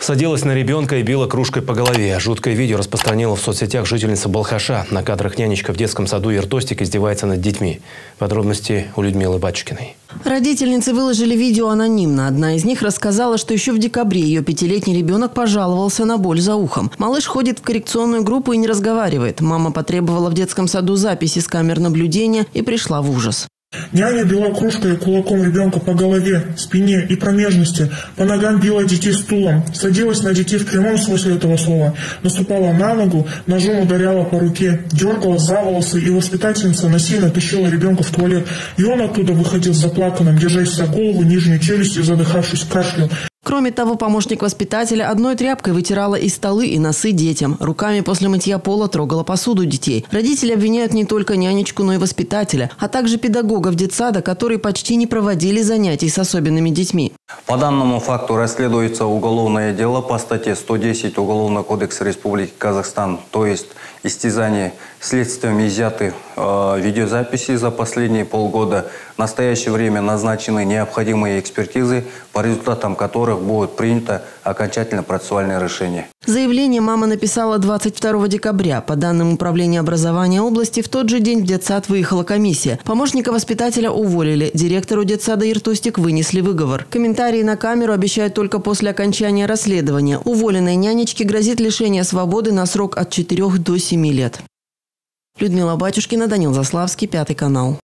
Садилась на ребенка и била кружкой по голове. Жуткое видео распространила в соцсетях жительница Балхаша. На кадрах нянечка в детском саду Иртостик издевается над детьми. Подробности у Людмилы Батюшкиной. Родительницы выложили видео анонимно. Одна из них рассказала, что еще в декабре ее 5-летний ребенок пожаловался на боль за ухом. Малыш ходит в коррекционную группу и не разговаривает. Мама потребовала в детском саду записи с камер наблюдения и пришла в ужас. Няня била кружкой и кулаком ребенка по голове, спине и промежности, по ногам била детей стулом, садилась на детей в прямом смысле этого слова, наступала на ногу, ножом ударяла по руке, дергала за волосы, и воспитательница насильно тащила ребенка в туалет, и он оттуда выходил заплаканным, держась за голову, нижнюю челюсть и задыхавшись кашлем. Кроме того, помощник воспитателя одной тряпкой вытирала и столы, и носы детям. Руками после мытья пола трогала посуду детей. Родители обвиняют не только нянечку, но и воспитателя, а также педагогов детсада, которые почти не проводили занятий с особенными детьми. По данному факту расследуется уголовное дело по статье 110 Уголовного кодекса Республики Казахстан, то есть истязание. Следствием изъяты видеозаписи за последние полгода. В настоящее время назначены необходимые экспертизы, по результатам которых будет принято окончательное процессуальное решение. Заявление мама написала 22 декабря. По данным Управления образования области, в тот же день в детсад выехала комиссия. Помощника воспитателя уволили. Директору детсада Иртостик вынесли выговор. Комментарии на камеру обещают только после окончания расследования. Уволенной нянечке грозит лишение свободы на срок от 4 до 7 лет. Людмила Батюшкина, Данил Заславский, 5 канал.